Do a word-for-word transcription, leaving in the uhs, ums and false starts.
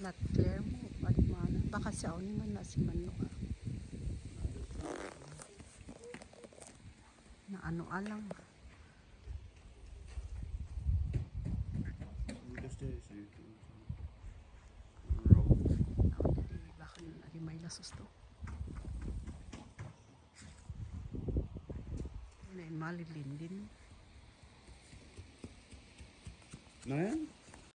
Not clear mo. Pagmana. Baka siya ni man na si Manok. Na ano alang. Baka nung may lasos to. Malilin din. Na yan?